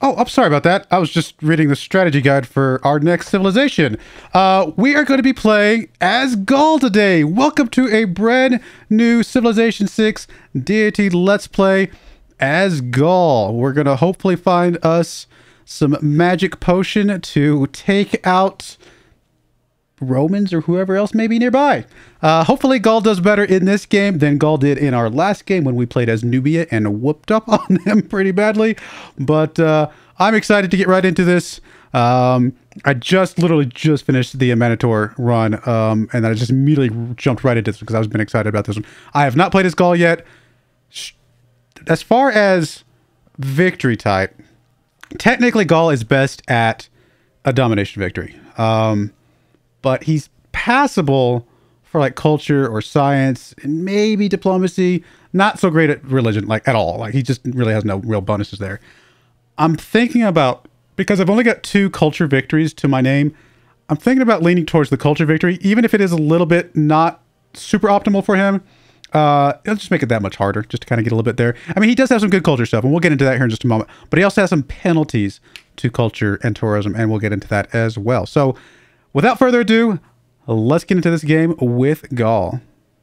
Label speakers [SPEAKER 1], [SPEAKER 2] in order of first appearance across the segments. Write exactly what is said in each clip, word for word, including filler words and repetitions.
[SPEAKER 1] Oh, I'm sorry about that. I was just reading the strategy guide for our next civilization. Uh, we are going to be playing as Gaul today. Welcome to a brand new Civilization six Deity Let's Play as Gaul. We're going to hopefully find us some magic potion to take out Romans or whoever else may be nearby. Uh, hopefully Gaul does better in this game than Gaul did in our last game when we played as Nubia and whooped up on them pretty badly. But uh, I'm excited to get right into this. Um, I just literally just finished the Manator run, um, and then I just immediately jumped right into this because I've been excited about this one. I have not played as Gaul yet. As far as victory type, technically Gaul is best at a domination victory. Um, but he's passable for like culture or science and maybe diplomacy. Not so great at religion, like at all. Like he just really has no real bonuses there. I'm thinking about, because I've only got two culture victories to my name, I'm thinking about leaning towards the culture victory, even if it is a little bit not super optimal for him. Uh, it'll just make it that much harder, just to kind of get a little bit there. I mean, he does have some good culture stuff, and we'll get into that here in just a moment. But he also has some penalties to culture and tourism, and we'll get into that as well. So, without further ado, let's get into this game with Gaul.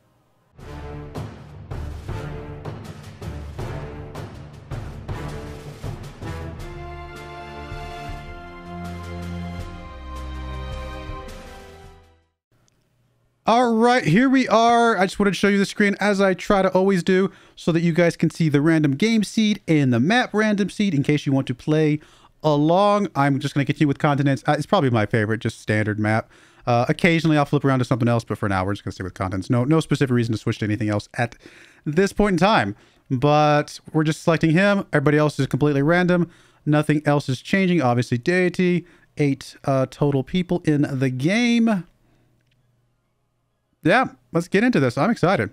[SPEAKER 1] All right, here we are. I just wanted to show you the screen as I try to always do so that you guys can see the random game seed and the map random seed in case you want to play along. I'm just going to continue with continents. Uh, it's probably my favorite, just standard map. Uh, occasionally I'll flip around to something else, but for now we're just going to stay with continents. No, no specific reason to switch to anything else at this point in time. But we're just selecting him. Everybody else is completely random. Nothing else is changing. Obviously, Deity. Eight uh, total people in the game. Yeah, let's get into this. I'm excited.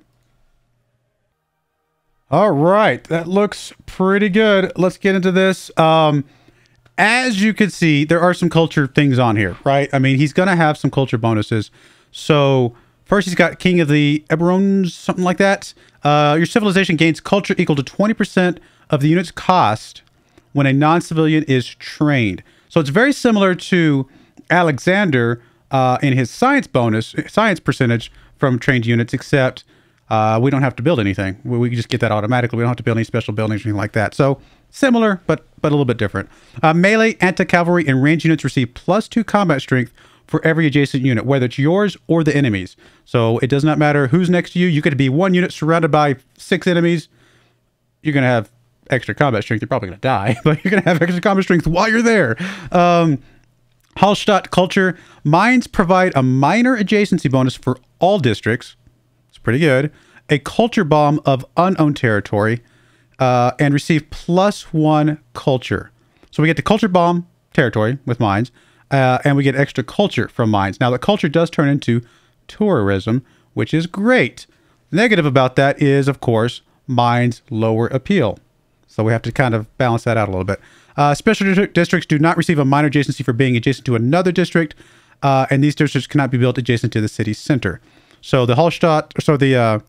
[SPEAKER 1] All right, that looks pretty good. Let's get into this. Um, as you can see, there are some culture things on here, right? I mean, he's going to have some culture bonuses. So first, he's got King of the Eberons, something like that. Uh, your civilization gains culture equal to twenty percent of the unit's cost when a non-civilian is trained. So it's very similar to Alexander Uh, in his science bonus, science percentage from trained units, except uh, we don't have to build anything. We, we just get that automatically. We don't have to build any special buildings or anything like that. So similar, but but a little bit different. Uh, melee, anti-cavalry, and ranged units receive plus two combat strength for every adjacent unit, whether it's yours or the enemy's. So it does not matter who's next to you. You could be one unit surrounded by six enemies. You're going to have extra combat strength. You're probably going to die, but you're going to have extra combat strength while you're there. Um... Hallstatt culture. Mines provide a minor adjacency bonus for all districts. It's pretty good. A culture bomb of unowned territory uh, and receive plus one culture. So we get the culture bomb territory with mines uh, and we get extra culture from mines. Now the culture does turn into tourism, which is great. The negative about that is, of course, mines lower appeal. So we have to kind of balance that out a little bit. Uh, special district districts do not receive a minor adjacency for being adjacent to another district, uh, and these districts cannot be built adjacent to the city center. So the Hallstatt, so the, uh,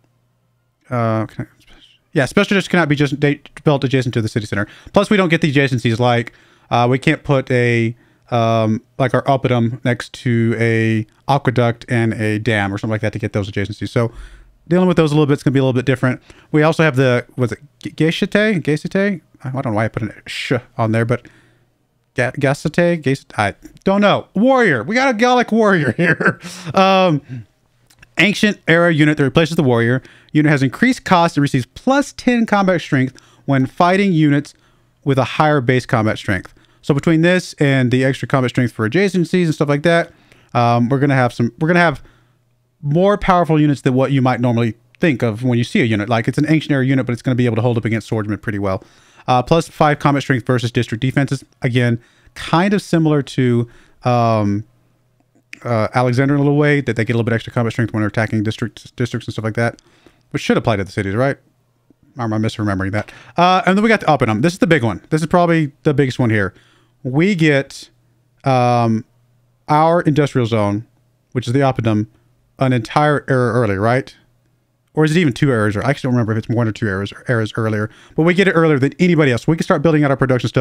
[SPEAKER 1] uh, yeah, special districts cannot be just built adjacent to the city center. Plus, we don't get the adjacencies like uh, we can't put a um, like our Oppidum next to a aqueduct and a dam or something like that to get those adjacencies. So dealing with those a little bit is going to be a little bit different. We also have the, was it Gaesatae? Gaesatae? I don't know why I put a sh on there, but Gaesatae? Gaesatae? I don't know. Warrior. We got a Gallic warrior here. um, ancient era unit that replaces the warrior. Unit has increased cost and receives plus ten combat strength when fighting units with a higher base combat strength. So between this and the extra combat strength for adjacencies and stuff like that, um, we're gonna have some. We're gonna have more powerful units than what you might normally think of when you see a unit. Like it's an ancient era unit, but it's going to be able to hold up against swordsmen pretty well. Uh, plus five combat strength versus district defenses. Again, kind of similar to um, uh, Alexander in a little way, that they get a little bit extra combat strength when they're attacking districts, districts and stuff like that, which should apply to the cities, right? Or am I misremembering that? Uh, and then we got the Oppidum. This is the big one. This is probably the biggest one here. We get um, our industrial zone, which is the Oppidum, an entire era early, right? Or is it even two eras? Or I actually don't remember if it's one or two eras, eras earlier. But we get it earlier than anybody else. We can start building out our production stuff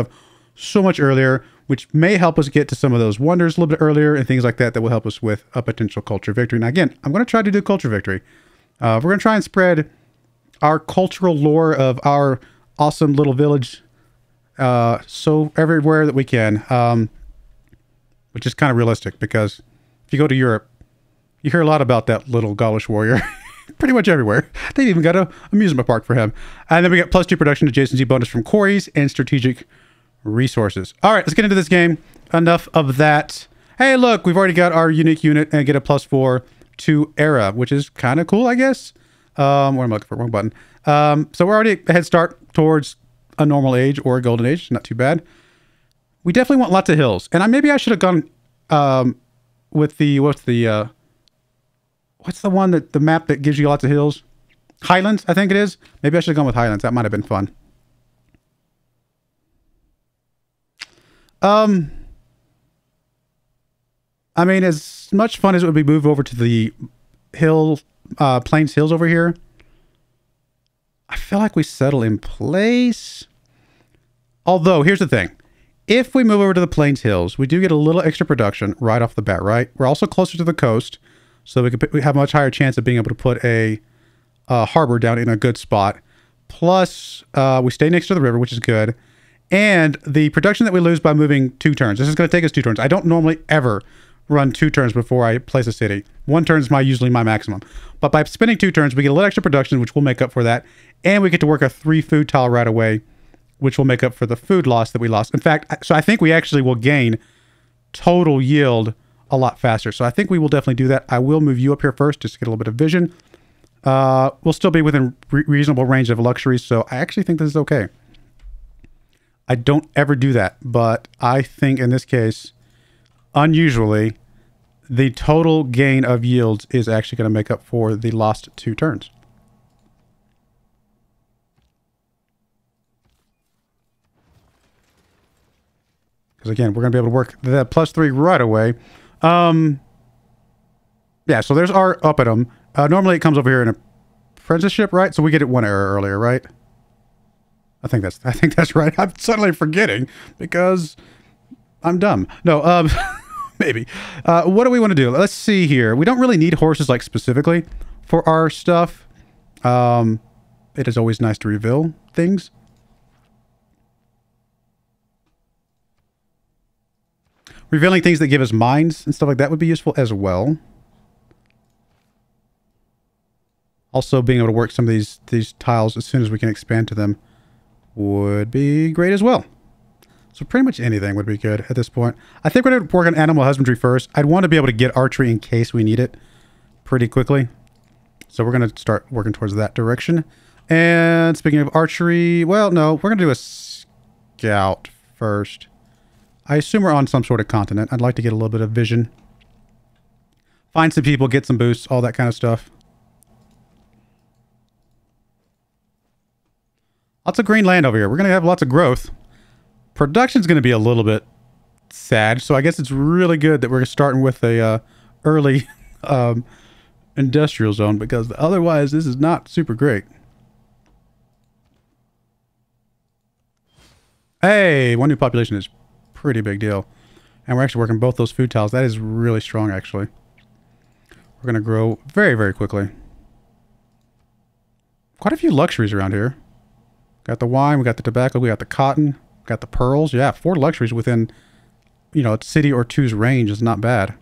[SPEAKER 1] so much earlier, which may help us get to some of those wonders a little bit earlier and things like that that will help us with a potential culture victory. Now, again, I'm going to try to do culture victory. Uh, we're going to try and spread our cultural lore of our awesome little village uh, so everywhere that we can, um, which is kind of realistic because if you go to Europe, you hear a lot about that little Gaulish warrior. Pretty much everywhere. They've even got an amusement park for him. And then we got plus two production adjacency bonus from quarries and strategic resources. All right, let's get into this game. Enough of that. Hey, look, we've already got our unique unit and get a plus four to era, which is kind of cool, I guess. Um, what am I looking for? Wrong button. Um, so we're already a head start towards a normal age or a golden age. Not too bad. We definitely want lots of hills. And I maybe I should have gone um, with the, what's the, uh, what's the one that the map that gives you lots of hills? Highlands, I think it is. Maybe I should have gone with Highlands. That might have been fun. Um, I mean, as much fun as it would be move over to the hill, uh, Plains Hills over here, I feel like we settle in place. Although, here's the thing. If we move over to the Plains Hills, we do get a little extra production right off the bat, right? We're also closer to the coast, so we could we have a much higher chance of being able to put a, a harbor down in a good spot. Plus, uh, we stay next to the river, which is good. And the production that we lose by moving two turns. This is going to take us two turns. I don't normally ever run two turns before I place a city. One turn is my usually my maximum. But by spending two turns, we get a little extra production, which will make up for that. And we get to work a three food tile right away, which will make up for the food loss that we lost. In fact, so I think we actually will gain total yield a lot faster. So I think we will definitely do that. I will move you up here first just to get a little bit of vision. Uh, we'll still be within re reasonable range of luxuries. So I actually think this is okay. I don't ever do that, but I think in this case, unusually, the total gain of yields is actually going to make up for the lost two turns. Because again, we're going to be able to work the plus three right away. Um, yeah, so there's our Oppidum. Uh, normally it comes over here in a apprenticeship, right? So we get it one error earlier, right? I think that's I think that's right. I'm suddenly forgetting because I'm dumb. No, um, maybe. Uh, what do we want to do? Let's see here. We don't really need horses like specifically for our stuff. Um, it is always nice to reveal things. Revealing things that give us mines and stuff like that would be useful as well. Also, being able to work some of these these tiles as soon as we can expand to them would be great as well. So pretty much anything would be good at this point. I think we're going to work on animal husbandry first. I'd want to be able to get archery in case we need it pretty quickly. So we're going to start working towards that direction. And speaking of archery, well, no, we're going to do a scout first. I assume we're on some sort of continent. I'd like to get a little bit of vision. Find some people, get some boosts, all that kind of stuff. Lots of green land over here. We're going to have lots of growth. Production's going to be a little bit sad. So I guess it's really good that we're starting with a uh, early um, industrial zone because otherwise this is not super great. Hey, one new population is pretty big deal. And we're actually working both those food tiles. That is really strong, actually. We're going to grow very, very quickly. Quite a few luxuries around here. Got the wine, we got the tobacco, we got the cotton, we got the pearls. Yeah, four luxuries within, you know, a city or two's range is not bad.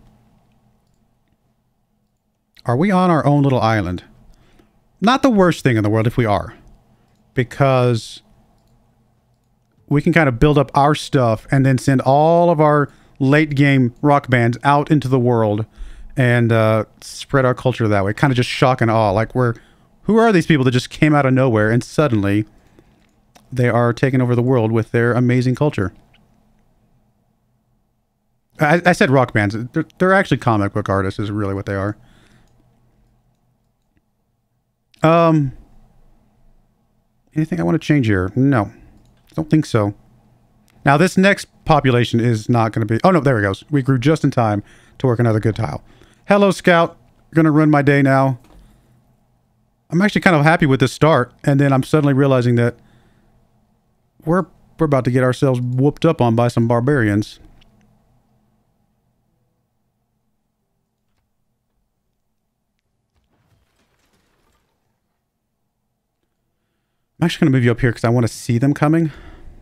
[SPEAKER 1] Are we on our own little island? Not the worst thing in the world if we are. Because we can kind of build up our stuff and then send all of our late game rock bands out into the world and uh, spread our culture that way. Kind of just shock and awe. Like we're, who are these people that just came out of nowhere and suddenly they are taking over the world with their amazing culture? I, I said rock bands. They're, they're actually comic book artists is really what they are. Um, anything I want to change here? No, don't think so. Now this next population is not going to be... Oh no, there it goes. We grew just in time to work another good tile. Hello, Scout. Going to run my day now. I'm actually kind of happy with this start. And then I'm suddenly realizing that we're we're about to get ourselves whooped up on by some barbarians. I'm actually going to move you up here because I want to see them coming.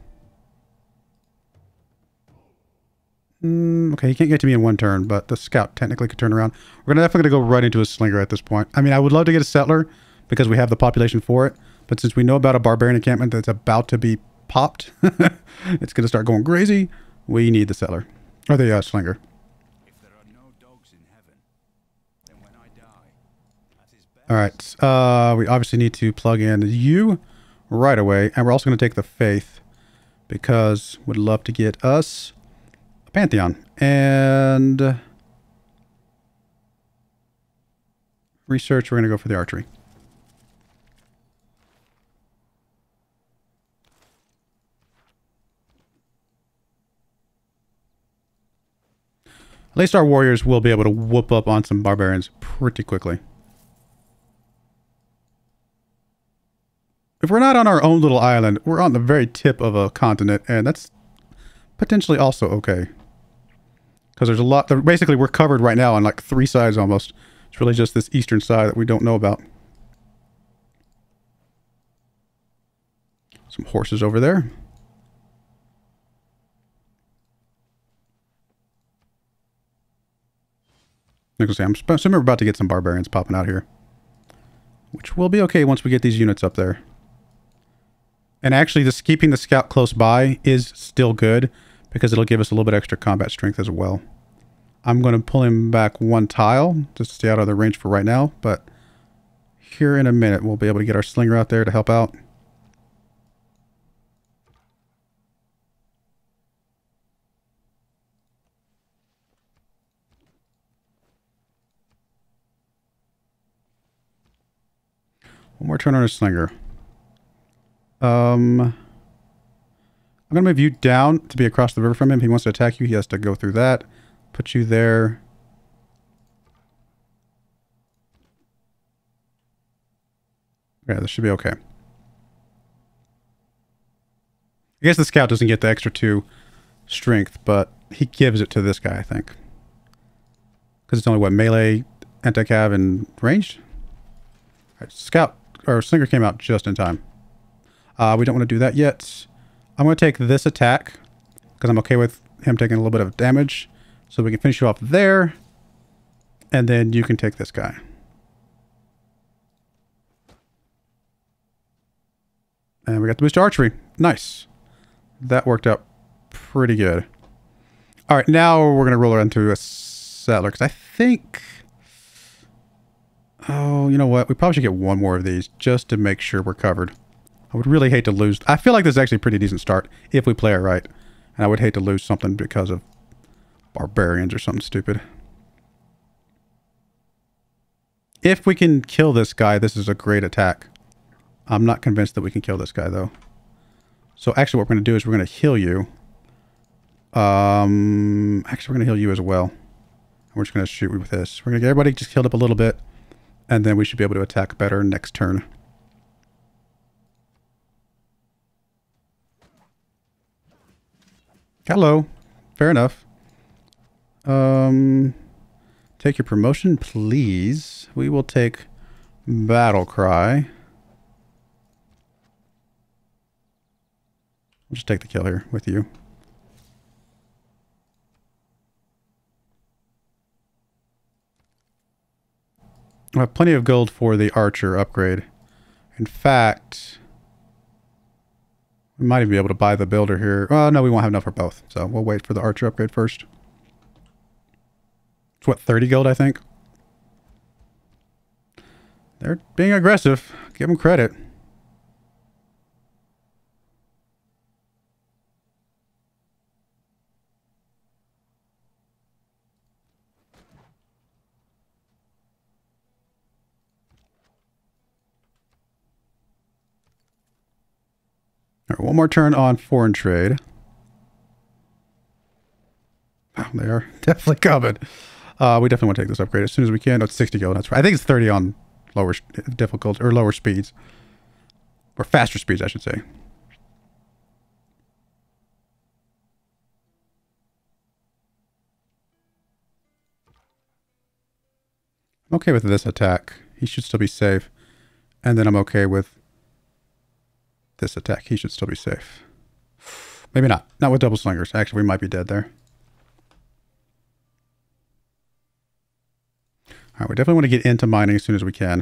[SPEAKER 1] Mm, okay, he can't get to me in one turn, but the scout technically could turn around. We're gonna definitely gonna go right into a slinger at this point. I mean, I would love to get a settler because we have the population for it, but since we know about a barbarian encampment that's about to be popped, it's gonna start going crazy. We need the settler or the uh, slinger.
[SPEAKER 2] If there are no dogs in heaven, then when I die, that is best.
[SPEAKER 1] All right, uh, we obviously need to plug in you right away, and we're also gonna take the faith because we'd love to get us Pantheon and research. We're going to go for the archery. At least our warriors will be able to whoop up on some barbarians pretty quickly. If we're not on our own little island, we're on the very tip of a continent, and that's potentially also okay. Because there's a lot, basically we're covered right now on like three sides almost. It's really just this eastern side that we don't know about. Some horses over there. Like I say, I'm assuming we're about to get some barbarians popping out here. Which will be okay once we get these units up there. And actually, this keeping the scout close by is still good, because it'll give us a little bit extra combat strength as well. I'm going to pull him back one tile, just to stay out of the range for right now, but here in a minute, we'll be able to get our slinger out there to help out. One more turn on a slinger. Um... I'm going to move you down to be across the river from him. If he wants to attack you, he has to go through that. Put you there. Yeah, this should be okay. I guess the scout doesn't get the extra two strength, but he gives it to this guy, I think. Because it's only, what, melee, anti-cav, and ranged? All right, scout, or slinger came out just in time. Uh, we don't want to do that yet. I'm going to take this attack because I'm okay with him taking a little bit of damage. So we can finish you off there. And then you can take this guy. And we got the boost to archery. Nice. That worked out pretty good. All right, now we're going to roll it into a settler because I think... Oh, you know what? We probably should get one more of these just to make sure we're covered. I would really hate to lose. I feel like this is actually a pretty decent start if we play it right. And I would hate to lose something because of barbarians or something stupid. If we can kill this guy, this is a great attack. I'm not convinced that we can kill this guy, though. So actually what we're going to do is we're going to heal you. Um, actually, we're going to heal you as well. And we're just going to shoot with this. We're going to get everybody just healed up a little bit. And then we should be able to attack better next turn. Hello. Fair enough. Um, take your promotion, please. We will take Battle Cry. We'll just take the kill here with you. I have plenty of gold for the archer upgrade. In fact... We might even be able to buy the builder here. Oh, no, we won't have enough for both. So we'll wait for the archer upgrade first. It's what, thirty gold, I think? They're being aggressive. Give them credit. All right, one more turn on foreign trade. Oh, they are definitely coming. Uh, we definitely want to take this upgrade as soon as we can. No, it's sixty gold. That's right. I think it's thirty on lower difficult or lower speeds, or faster speeds, I should say. I'm okay with this attack. He should still be safe. And then I'm okay with this attack. He should still be safe. Maybe not. Not with double slingers. Actually, we might be dead there. All right, we definitely want to get into mining as soon as we can.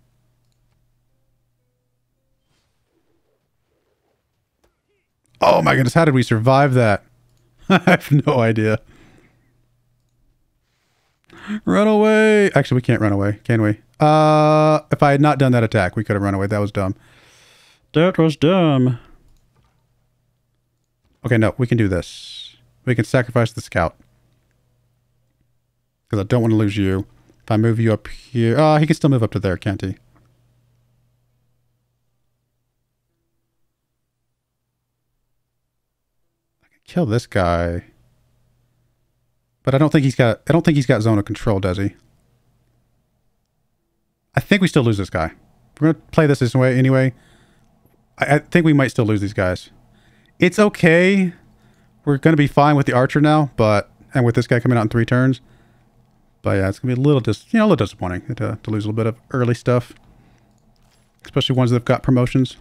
[SPEAKER 1] Oh my goodness, how did we survive that? I have no idea. Run away! Actually, we can't run away, can we? Uh, if I had not done that attack, we could have run away. That was dumb. That was dumb. Okay, no, we can do this. We can sacrifice the scout. Because I don't want to lose you. If I move you up here... Oh, he can still move up to there, can't he? I can kill this guy. But I don't think he's got... I don't think he's got zone of control, does he? I think we still lose this guy. We're going to play this this way anyway. I, I think we might still lose these guys. It's okay. We're going to be fine with the archer now, but... And with this guy coming out in three turns. But yeah, it's going to be a little dis you know, a little disappointing to, to lose a little bit of early stuff. Especially ones that have got promotions.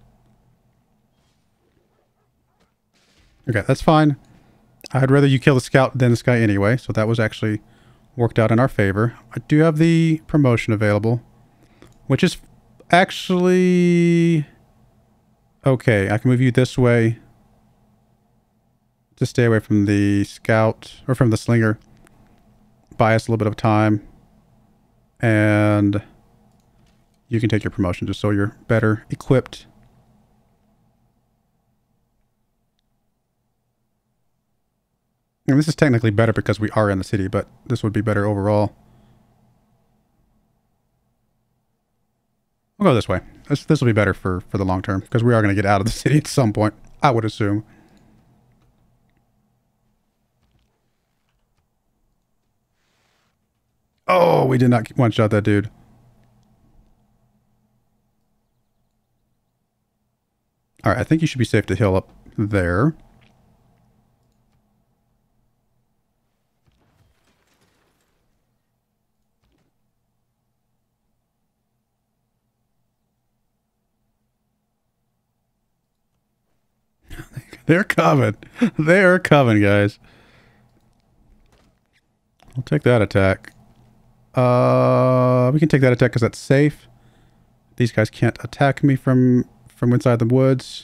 [SPEAKER 1] Okay, that's fine. I'd rather you kill the scout than this guy anyway, so that was actually worked out in our favor. I do have the promotion available, which is actually... Okay, I can move you this way to stay away from the scout, or from the slinger. Buy us a little bit of time, and you can take your promotion just so you're better equipped. And this is technically better because we are in the city, but this would be better overall. We'll go this way. This, this will be better for, for the long term, because we are going to get out of the city at some point, I would assume. Oh, we did not one-shot that dude. Alright, I think you should be safe to heal up there. They're coming. They're coming, guys. I'll take that attack. Uh, we can take that attack because that's safe. These guys can't attack me from from inside the woods.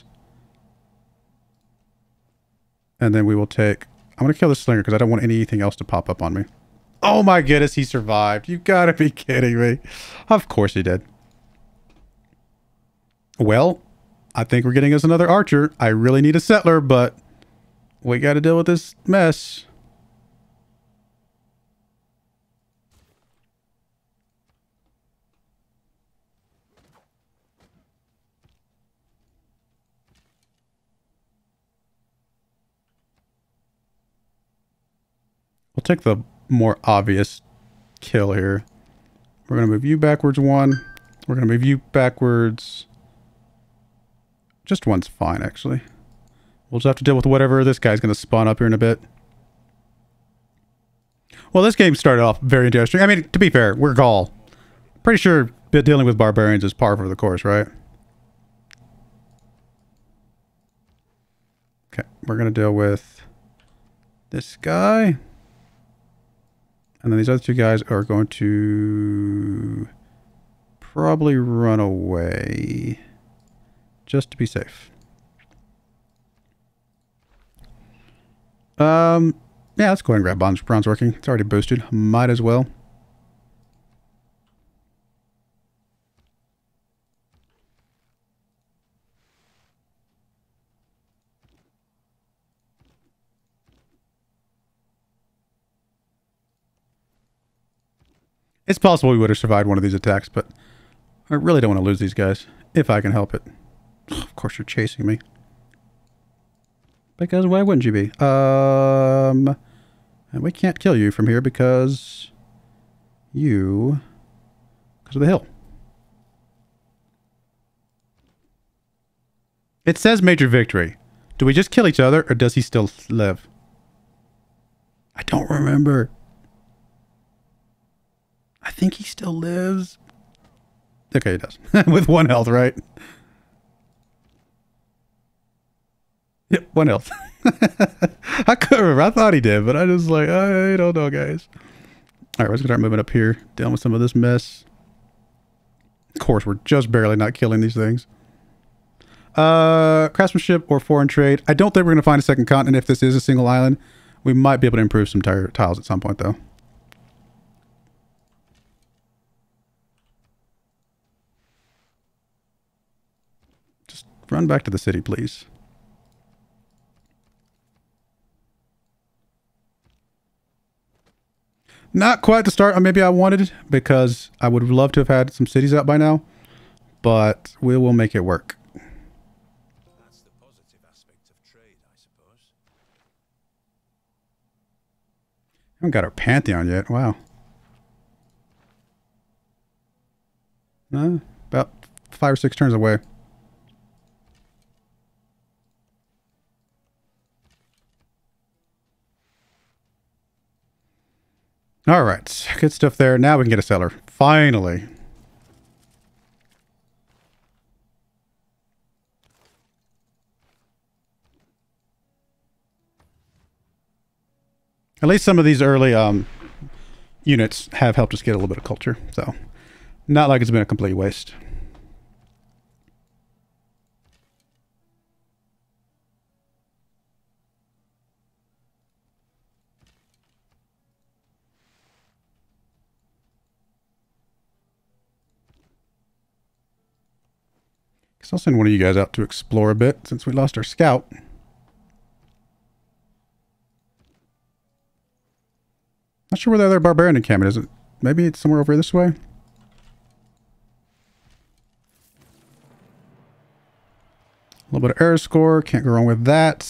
[SPEAKER 1] And then we will take... I'm going to kill this slinger because I don't want anything else to pop up on me. Oh my goodness, he survived. You gotta be kidding me. Of course he did. Well, I think we're getting us another archer. I really need a settler, but we got to deal with this mess. We'll take the more obvious kill here. We're going to move you backwards one. We're going to move you backwards. Just one's fine, actually. We'll just have to deal with whatever this guy's going to spawn up here in a bit. Well, this game started off very interesting. I mean, to be fair, we're Gaul. Pretty sure dealing with barbarians is par for the course, right? Okay, we're going to deal with this guy. And then these other two guys are going to probably run away just to be safe. Um, yeah, let's go ahead and grab bronze, bronze working. It's already boosted. Might as well. It's possible we would have survived one of these attacks, but I really don't want to lose these guys, if I can help it. Of course you're chasing me. Because why wouldn't you be? Um, and we can't kill you from here because you... because of the hill. It says major victory. Do we just kill each other, or does he still live? I don't remember. I think he still lives. Okay, he does. With one health, right? Yep, one health. I couldn't remember. I thought he did, but I just like, I don't know, guys. All right, let's start moving up here. Dealing with some of this mess. Of course, we're just barely not killing these things. Uh, craftsmanship or foreign trade. I don't think we're going to find a second continent if this is a single island. We might be able to improve some tire tiles at some point, though. Just run back to the city, please. Not quite the start maybe I wanted, because I would love to have had some cities out by now, but we will make it work.
[SPEAKER 2] That's the positive aspect of trade, I suppose.
[SPEAKER 1] Haven't got our Pantheon yet. Wow. Uh, about five or six turns away. All right, good stuff there. Now we can get a seller. Finally. At least some of these early um, units have helped us get a little bit of culture. So, not like it's been a complete waste. Guess I'll send one of you guys out to explore a bit since we lost our scout. Not sure where the other Barbarian encampment is. It maybe it's somewhere over this way. A little bit of error score. Can't go wrong with that.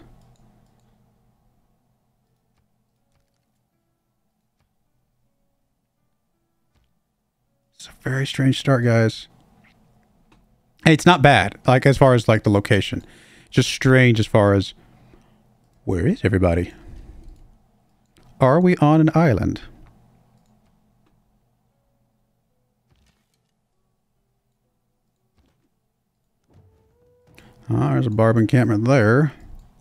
[SPEAKER 1] It's a very strange start, guys. Hey, it's not bad, like as far as like the location. Just strange as far as where is everybody? Are we on an island? Ah, there's a barb encampment there.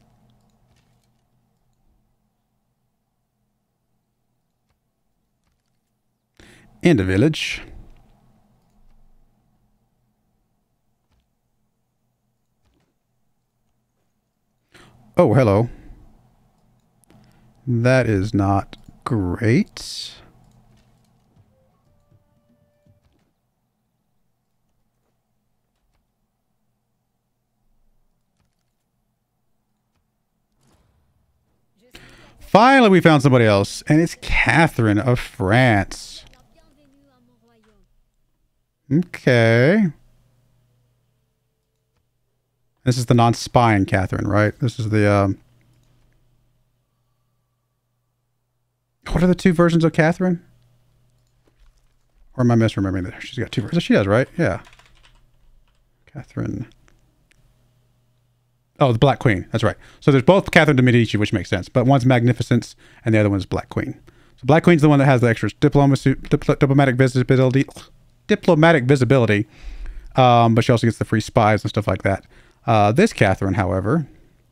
[SPEAKER 1] And a village. Oh, hello. That is not great. Finally, we found somebody else, and it's Catherine of France. Okay. This is the non-spying Catherine, right? This is the, um... what are the two versions of Catherine? Or am I misremembering that? She's got two versions. She does, right? Yeah. Catherine. Oh, the Black Queen. That's right. So there's both Catherine de Medici, which makes sense. But one's Magnificence, and the other one's Black Queen. So Black Queen's the one that has the extra diplomacy, dipl diplomatic visibility. Diplomatic visibility. Um, but she also gets the free spies and stuff like that. Uh, this Catherine, however,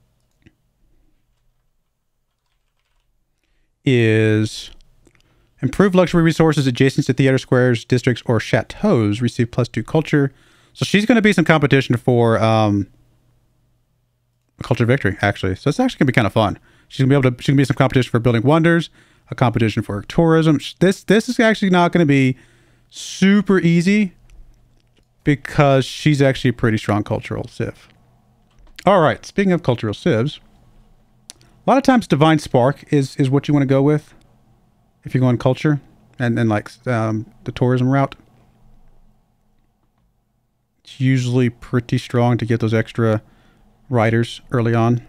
[SPEAKER 1] is improved luxury resources adjacent to theater squares, districts, or chateaus receive plus two culture. So she's going to be some competition for um, culture victory, actually. So it's actually going to be kind of fun. She's going to be able to. She's going to be some competition for building wonders, a competition for tourism. This this is actually not going to be super easy because she's actually a pretty strong cultural civ. All right, speaking of cultural civs, a lot of times Divine Spark is, is what you want to go with if you're going culture and, and like um, the tourism route. It's usually pretty strong to get those extra riders early on.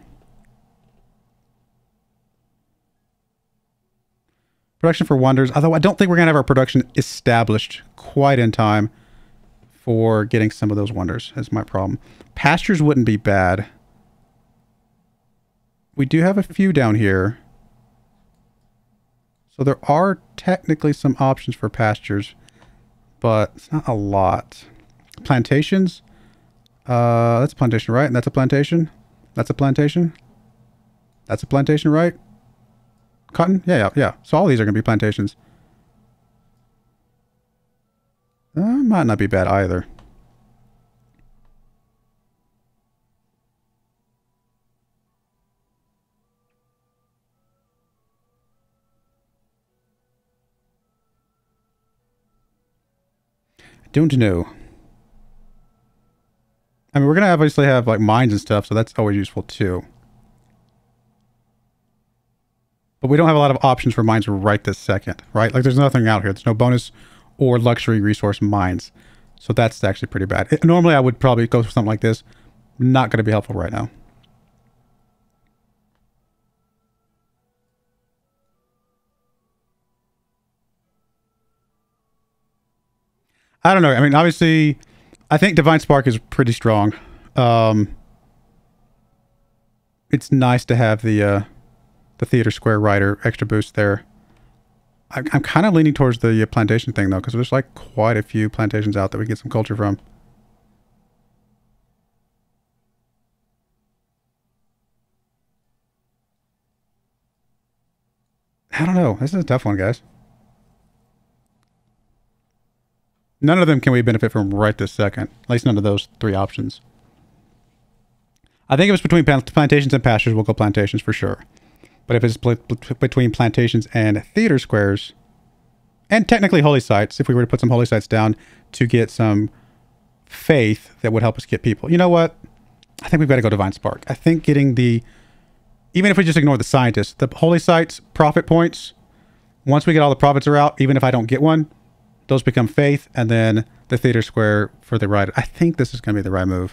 [SPEAKER 1] Production for wonders, although I don't think we're going to have our production established quite in time for getting some of those wonders. That's my problem. Pastures wouldn't be bad. We do have a few down here. So there are technically some options for pastures, but it's not a lot. Plantations. Uh, that's a plantation, right? And that's a plantation. That's a plantation. That's a plantation, right? Cotton? Yeah, yeah, yeah. So all these are going to be plantations. Uh, might not be bad either. Don't know. I mean, we're going to obviously have like mines and stuff, so that's always useful too. But we don't have a lot of options for mines right this second, right? Like there's nothing out here. There's no bonus or luxury resource mines. So that's actually pretty bad. It, normally I would probably go for something like this. Not going to be helpful right now. I don't know. I mean, obviously, I think Divine Spark is pretty strong. Um, it's nice to have the uh, the Theater Square Rider extra boost there. I, I'm kind of leaning towards the uh, plantation thing, though, because there's like quite a few plantations out that we get some culture from. I don't know. This is a tough one, guys. None of them can we benefit from right this second. At least none of those three options. I think if it's between plantations and pastures, we'll go plantations for sure. But if it's between plantations and theater squares, and technically holy sites, if we were to put some holy sites down to get some faith that would help us get people. You know what? I think we've got to go Divine Spark. I think getting the, even if we just ignore the scientists, the holy sites, profit points, once we get all the profits are out, even if I don't get one, those become faith, and then the theater square for the ride. I think this is going to be the right move.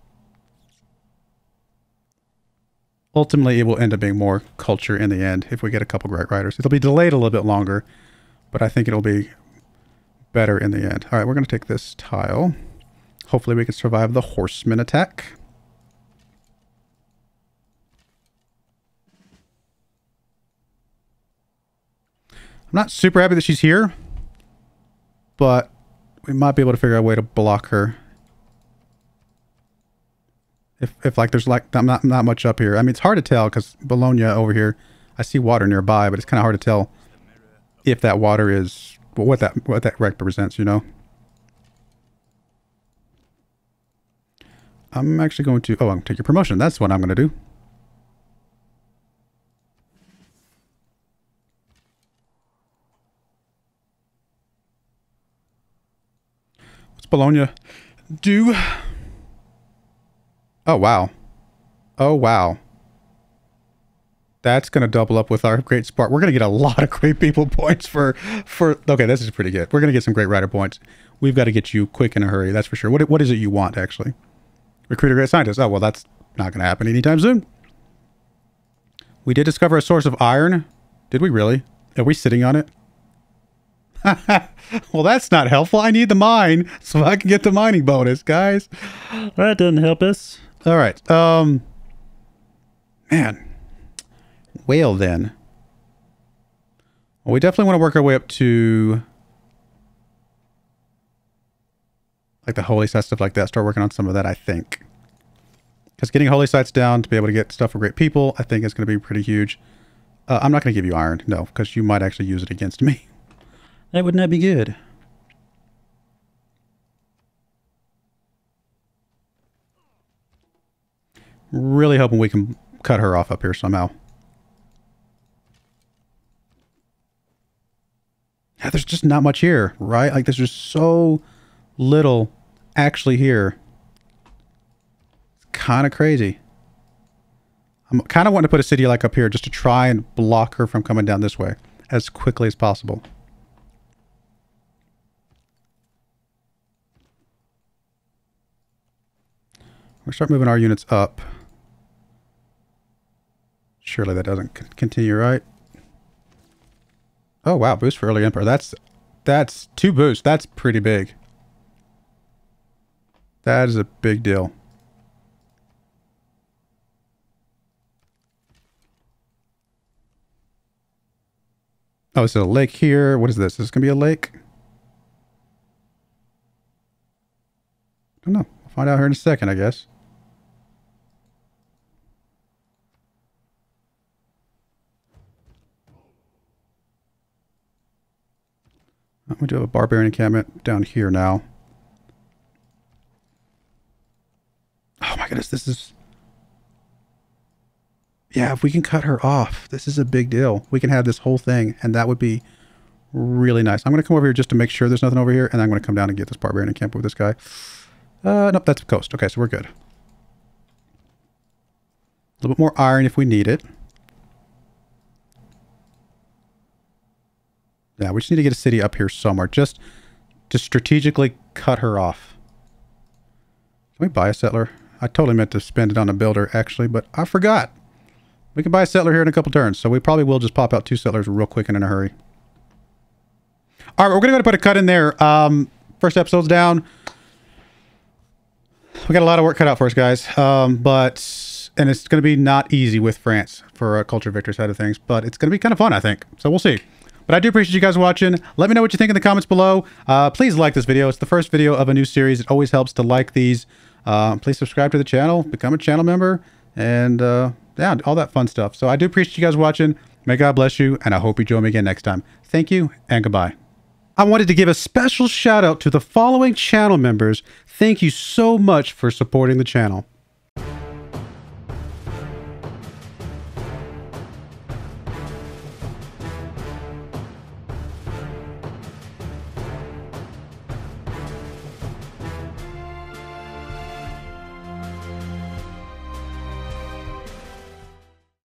[SPEAKER 1] Ultimately, it will end up being more culture in the end if we get a couple great riders. It'll be delayed a little bit longer, but I think it'll be better in the end. All right, we're going to take this tile. Hopefully we can survive the horseman attack. I'm not super happy that she's here, but we might be able to figure out a way to block her. If, if like there's like not, not much up here. I mean, it's hard to tell because Bologna over here, I see water nearby, but it's kind of hard to tell if that water is, well, what that, what that represents, you know? I'm actually going to, oh, I'm going to take your promotion. That's what I'm going to do. What's Bologna do? Oh, wow. Oh, wow. That's going to double up with our great spark. We're going to get a lot of great people points for, for, okay, this is pretty good. We're going to get some great rider points. We've got to get you quick in a hurry. That's for sure. What, what is it you want, actually? Recruit a great scientist. Oh, well, that's not going to happen anytime soon. We did discover a source of iron. Did we really? Are we sitting on it? Well, that's not helpful. I need the mine so I can get the mining bonus, guys.
[SPEAKER 3] That didn't help us.
[SPEAKER 1] All right. Um, man. Well, then. Well, we definitely want to work our way up to like the holy site, stuff like that. Start working on some of that, I think. Because getting holy sites down to be able to get stuff for great people, I think is going to be pretty huge. Uh, I'm not going to give you iron. No, because you might actually use it against me.
[SPEAKER 3] That would not be good.
[SPEAKER 1] Really hoping we can cut her off up here somehow. Yeah, there's just not much here, right? Like, there's just so little actually here. It's kind of crazy. I'm kind of wanting to put a city like up here just to try and block her from coming down this way as quickly as possible. We'll start moving our units up. Surely that doesn't c continue, right? Oh, wow. Boost for early emperor. That's, that's two boosts. That's pretty big. That is a big deal. Oh, it's a lake here. What is this? Is this going to be a lake? I don't know. We'll find out here in a second, I guess. We do have a barbarian encampment down here now. Oh my goodness, this is... Yeah, if we can cut her off, this is a big deal. We can have this whole thing, and that would be really nice. I'm going to come over here just to make sure there's nothing over here, and I'm going to come down and get this barbarian encampment with this guy. Uh, nope, that's the coast. Okay, so we're good. A little bit more iron if we need it. Yeah, we just need to get a city up here somewhere. Just to strategically cut her off. Can we buy a settler? I totally meant to spend it on a builder, actually, but I forgot. We can buy a settler here in a couple turns, so we probably will just pop out two settlers real quick and in a hurry. All right, we're going to go ahead and put a cut in there. Um, first episode's down. We got a lot of work cut out for us, guys. Um, but, and it's going to be not easy with France for a culture victor side of things, but it's going to be kind of fun, I think. So we'll see. But I do appreciate you guys watching. Let me know what you think in the comments below. Uh, please like this video. It's the first video of a new series. It always helps to like these. Uh, please subscribe to the channel, become a channel member, and uh, yeah, all that fun stuff. So I do appreciate you guys watching. May God bless you, and I hope you join me again next time. Thank you, and goodbye. I wanted to give a special shout out to the following channel members. Thank you so much for supporting the channel.